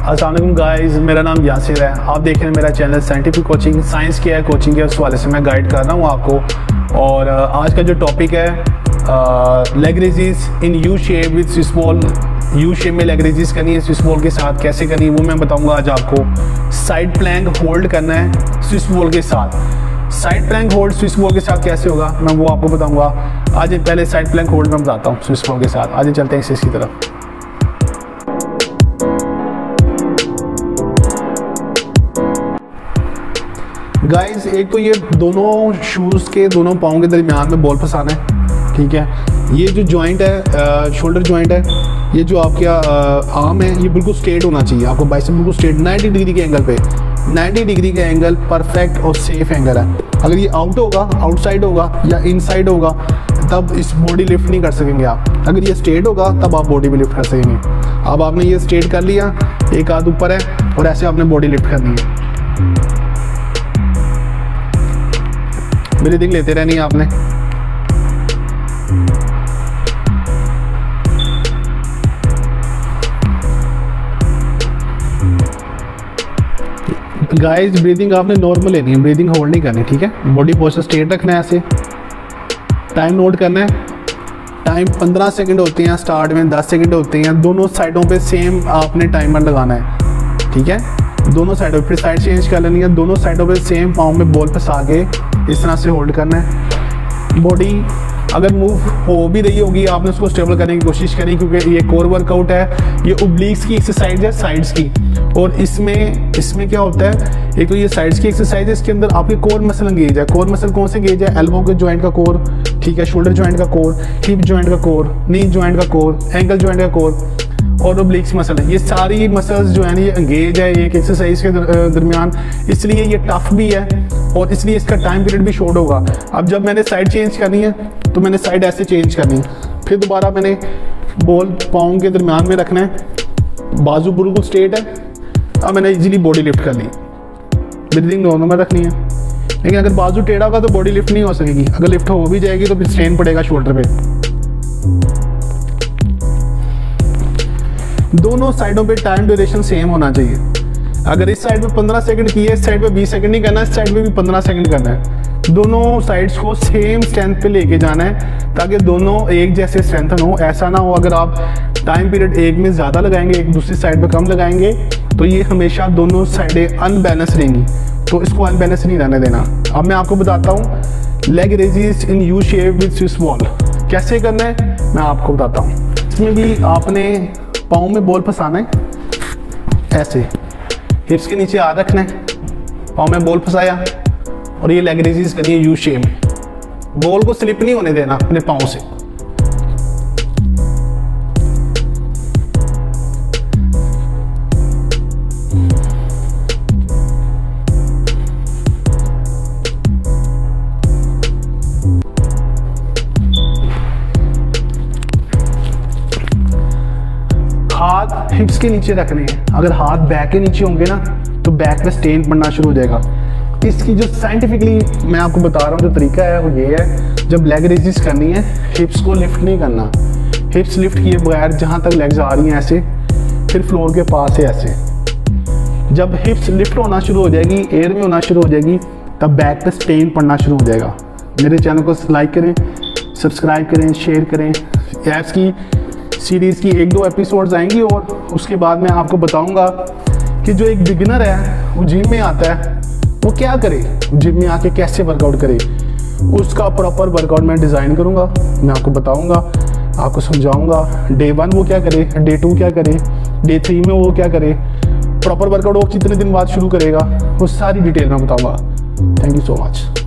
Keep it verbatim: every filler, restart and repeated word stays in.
अस्सलाम वालेकुम गाइस, मेरा नाम यासिर है। आप देख रहे हैं मेरा चैनल साइंटिफिक कोचिंग। साइंस क्या है, कोचिंग के उस वाले से मैं गाइड कर रहा हूँ आपको। और आज का जो टॉपिक है leg raises in U shape with Swiss ball. U shape में लेग रेजिस करनी है स्विस बॉल के साथ, कैसे करनी है वो मैं बताऊँगा आज आपको। साइड प्लैंक होल्ड करना है स्विस बॉल के साथ। Side plank hold Swiss ball के साथ कैसे होगा मैं वो आपको बताऊँगा। आज पहले साइड प्लैंक होल्ड मैं बताता हूँ स्विस बॉल के साथ। आज चलते हैं इसी तरफ। गाइस, एक तो ये दोनों शूज़ के दोनों पाँव के दरमियान में बॉल फंसाना है, ठीक है। ये जो जॉइंट है, शोल्डर जॉइंट है, ये जो आपके आर्म है, ये बिल्कुल स्ट्रेट होना चाहिए। आपको बाइसेप बिल्कुल स्ट्रेट नब्बे डिग्री के एंगल पे, नब्बे डिग्री का एंगल परफेक्ट और सेफ एंगल है। अगर ये आउट होगा, आउटसाइड होगा या इनसाइड होगा, तब इस बॉडी लिफ्ट नहीं कर सकेंगे आप। अगर ये स्ट्रेट होगा तब आप बॉडी भी लिफ्ट कर सकेंगे। अब आपने ये स्ट्रेट कर लिया, एक हाथ ऊपर है और ऐसे आपने बॉडी लिफ्ट करनी है। ब्रीदिंग लेते रहनी है आपने। गाइस, ब्रीदिंग आपने नॉर्मल लेनी है, ब्रीदिंग होल्ड नहीं करनी, ठीक है। बॉडी पोस्चर स्ट्रेट रखना है ऐसे। टाइम नोट करना है। टाइम पंद्रह सेकंड होते हैं स्टार्ट में, दस सेकंड होते हैं। दोनों साइडों पे सेम आपने टाइमर लगाना है, ठीक है। दोनों साइडों फिर साइड चेंज कर लेनी है। दोनों साइडों पे सेम पाँव में बॉल फंसा के इस तरह से होल्ड करना है। बॉडी अगर मूव हो भी रही होगी, आपने उसको स्टेबल करने की कोशिश करें, क्योंकि ये कोर वर्कआउट है। ये ओब्लिक्स की एक्सरसाइज है, साइड्स की। और इसमें इसमें क्या होता है, एक तो ये साइड्स की एक्सरसाइज है, इसके अंदर आपके कोर मसल एंगेज है। कोर मसल कौन से एंगेज है? एल्बो के जॉइंट का कोर, ठीक है, शोल्डर जॉइंट का कोर, हिप जॉइंट का कोर, नी जॉइंट का कोर, एंकल जॉइंट का कोर और ओब्लिक्स मसल है। ये सारी मसल्स जो है ये एंगेज है एक एक्सरसाइज के दरमियान, इसलिए ये टफ भी है और इसलिए इसका टाइम पीरियड भी शॉर्ट होगा। अब जब मैंने साइड चेंज करनी है तो मैंने साइड ऐसे चेंज करनी है, फिर दोबारा मैंने बॉल पाँव के दरमियान में रखना है। बाजू बिल्कुल स्ट्रेट है। अब मैंने इजीली बॉडी लिफ्ट कर ली। ब्रीदिंग नॉर्मल में रखनी है, लेकिन अगर बाजू टेढ़ा होगा तो बॉडी लिफ्ट नहीं हो सकेगी। अगर लिफ्ट हो भी जाएगी तो फिर स्ट्रेन पड़ेगा शोल्डर पे। दोनों साइडों पे टाइम ड्यूरेशन सेम होना चाहिए। अगर इस साइड पे पंद्रह सेकंड की है, इस साइड पे बीस सेकंड नहीं करना, इस साइड पे भी पंद्रह सेकंड करना है। दोनों साइड्स को सेम स्ट्रेंथ पे लेके जाना है ताकि दोनों एक जैसे स्ट्रेंथन हो। ऐसा ना हो अगर आप टाइम पीरियड एक में ज़्यादा लगाएंगे, एक दूसरी साइड पे कम लगाएंगे, तो ये हमेशा दोनों साइडें अनबैलेंस रहेंगी। तो इसको अनबैलेंस नहीं रहने देना। अब मैं आपको बताता हूँ leg raises in U shape with Swiss ball कैसे करना है, मैं आपको बताता हूँ। इसमें भी आपने पाँव में बॉल फंसाना है ऐसे, हिप्स के नीचे हाथ रखना है, पाँव में बॉल फंसाया और ये लेग रेजिस करनी है यू शेप में। बॉल को स्लिप नहीं होने देना अपने पाँव से। हाथ हिप्स के नीचे रखने हैं। अगर हाथ बैक के नीचे होंगे ना तो बैक पे स्ट्रेन पड़ना शुरू हो जाएगा। इसकी जो साइंटिफिकली मैं आपको बता रहा हूँ जो तरीका है वो ये है, जब लेग रेजिस करनी है हिप्स को लिफ्ट नहीं करना। हिप्स लिफ्ट किए बगैर जहाँ तक लेग्स आ रही हैं ऐसे, फिर फ्लोर के पास है ऐसे। जब हिप्स लिफ्ट होना शुरू हो जाएगी, एयर में होना शुरू हो जाएगी, तब बैक पे स्ट्रेन पड़ना शुरू हो जाएगा। मेरे चैनल को लाइक करें, सब्सक्राइब करें, शेयर करें। एप्स की सीरीज़ की एक दो एपिसोड्स आएंगी और उसके बाद मैं आपको बताऊंगा कि जो एक बिगिनर है वो जिम में आता है वो क्या करे, जिम में आके कैसे वर्कआउट करे। उसका प्रॉपर वर्कआउट मैं डिज़ाइन करूंगा, मैं आपको बताऊंगा, आपको समझाऊंगा। डे वन वो क्या करे, डे टू क्या करे, डे थ्री में वो क्या करे, प्रॉपर वर्कआउट वो कितने दिन बाद शुरू करेगा, वो सारी डिटेल मैं बताऊँगा। Thank you so much.